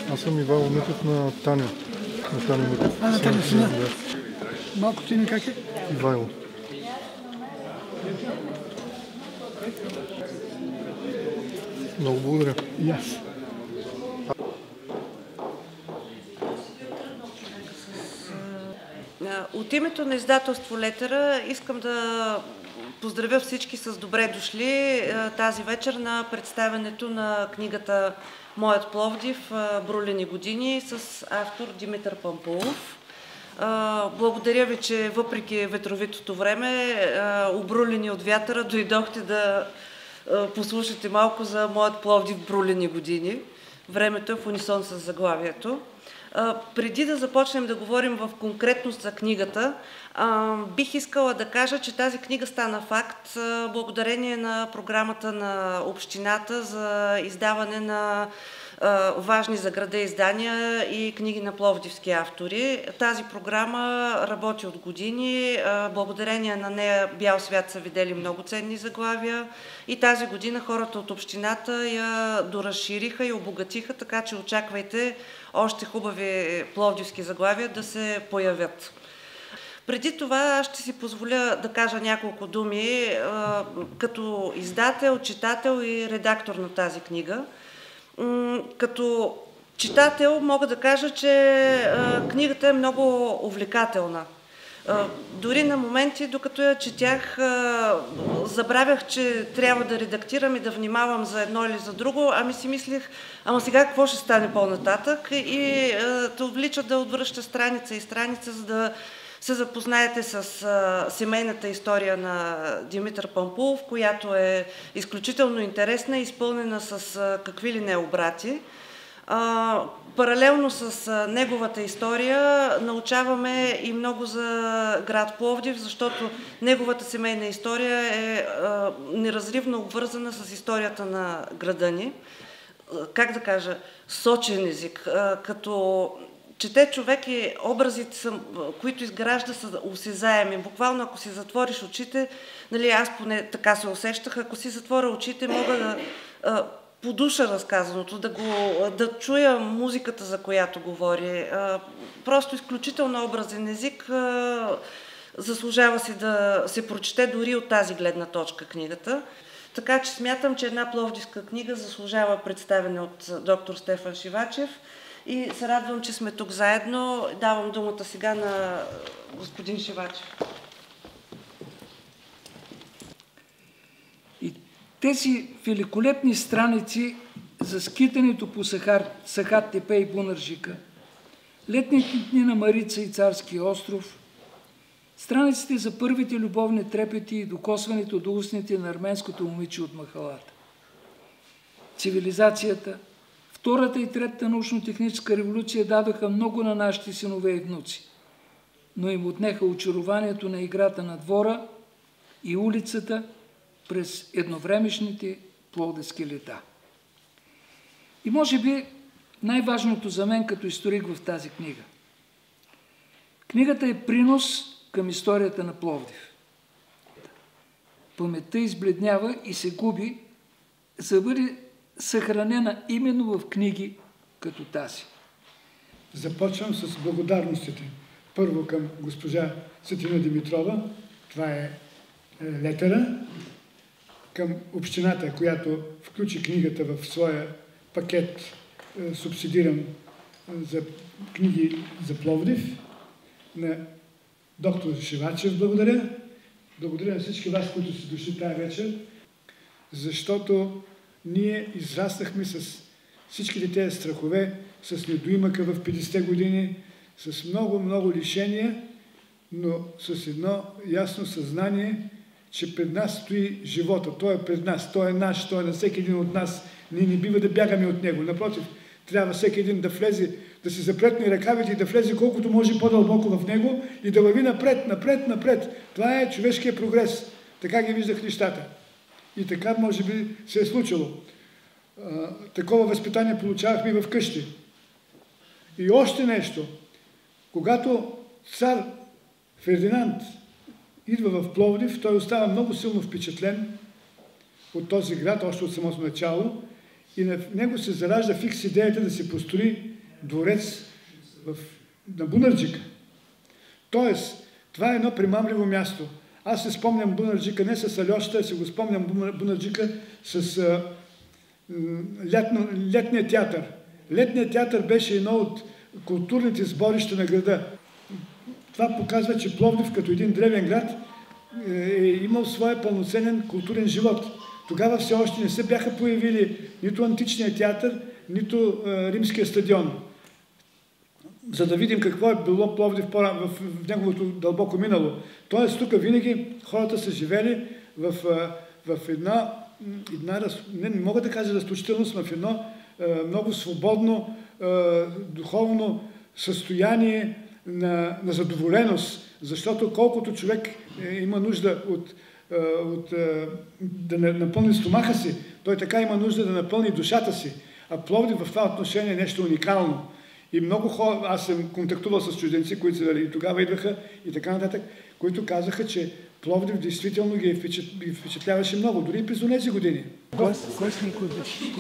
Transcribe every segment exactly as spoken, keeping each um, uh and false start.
Аз съм Ивайло Митев на Таня. На Таня Митев. А, на Таня сина. Малко ти ми как е? Ивайло. Много благодаря. И аз. От името на издателство Летера искам да поздравя всички с добре дошли тази вечер на представянето на книгата Моят Пловдив, Брулени години с автор Димитър Пампулов. Благодаря ви, че въпреки ветровитото време, обрулени от вятъра, дойдохте да послушате малко за Моят Пловдив, Брулени години. Времето е в унисон с заглавието. Преди да започнем да говорим в конкретност за книгата, бих искала да кажа, че тази книга стана факт благодарение на програмата на общината за издаване на важни за града издания и книги на пловдивски автори. Тази програма работи от години. Благодарение на нея бял свят са видели много ценни заглавия и тази година хората от общината я доразшириха и обогатиха, така че очаквайте още хубави пловдивски заглавия да се появят. Преди това аз ще си позволя да кажа няколко думи като издател, читател и редактор на тази книга. Като читател мога да кажа, че книгата е много увлекателна. Дори на моменти, докато я четях, забравях, че трябва да редактирам и да внимавам за едно или за друго, ами си мислих, ама сега какво ще стане по-нататък, и те отвлича да отвръща страница и страница, за да се запознаете с семейната история на Димитър Пампулов, която е изключително интересна и изпълнена с какви ли не обрати. Паралелно с неговата история научаваме и много за град Пловдив, защото неговата семейна история е неразривно обвързана с историята на града ни. Как да кажа, сочен език, като чете човек и образите, които изгражда, са осезаеми. Буквално, ако си затвориш очите, нали, аз поне така се усещах, ако си затворя очите, мога да а, подуша разказаното, да, го, да чуя музиката, за която говори. А, просто изключително образен език. А, заслужава си да се прочете дори от тази гледна точка книгата. Така че смятам, че една пловдивска книга заслужава представяне от доктор Стефан Шивачев. И се радвам, че сме тук заедно. Давам думата сега на господин Шивачев. И тези великолепни страници за скитането по Сахар, Сахат Тепе и Бунаржика, летните дни на Марица и Царския остров, страниците за първите любовни трепети и докосването до устните на арменското момиче от махалата. Цивилизацията, Втората и Третата научно-техническа революция дадоха много на нашите синове и внуци, но им отнеха очарованието на играта на двора и улицата през едновремешните пловдивски лета. И може би най-важното за мен като историк в тази книга. Книгата е принос към историята на Пловдив. Паметта избледнява и се губи, за да бъде съхранена именно в книги като тази. Започвам с благодарностите. Първо към госпожа Светлина Димитрова, това е Летера, към общината, която включи книгата в своя пакет, субсидиран за книги за Пловдив, на доктор Шивачев благодаря. Благодаря на всички вас, които са дошли тази вечер, защото ние израснахме с всичките тези страхове, с недоимъка в петдесетте години, с много-много лишения, но с едно ясно съзнание, че пред нас стои живота. Той е пред нас, той е наш, той е на всеки един от нас. Ние не бива да бягаме от него. Напротив, трябва всеки един да влезе, да си запретне ръкавите и да влезе колкото може по-дълбоко в него и да върви напред, напред, напред. Това е човешкият прогрес. Така ги виждах нещата. И така, може би, се е случило. А, такова възпитание получавахме и в къщи. И още нещо. Когато цар Фердинанд идва в Пловдив, той остава много силно впечатлен от този град, още от самото начало, и на него се заражда фикс идеята да се построи дворец в, на Бунарджика. Тоест, това е едно примамливо място. Аз се спомням Бунарджика не с Альошата, а се го спомням Бунарджика с а, летно, летния театър. Летният театър беше едно от културните сборища на града. Това показва, че Пловдив като един древен град е имал своя пълноценен културен живот. Тогава все още не се бяха появили нито античния театър, нито а, римския стадион. За да видим какво е било Пловдив в, в неговото дълбоко минало. Тоест, тук винаги хората са живели в, в една, една не, не мога да кажа разточителност, но в едно много свободно духовно състояние на, на задоволеност. Защото колкото човек има нужда от, от, да напълни стомаха си, той така има нужда да напълни душата си. А Пловдив в това отношение е нещо уникално. И много хора, аз съм контактувал с чужденци, които и тогава идваха и така нататък, които казаха, че Пловдив действително ги впечатляваше много, дори и през онези години. Кой си никой беше?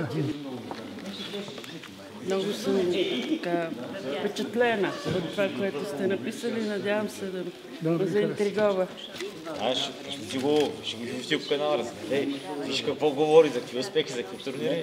Много съм така впечатлена от това, което сте написали. Надявам се да ме заинтригова. Аз ще, ще ти го ще го в тия канала. Ей, виж какво говори, за какви успехи, за какви турнири.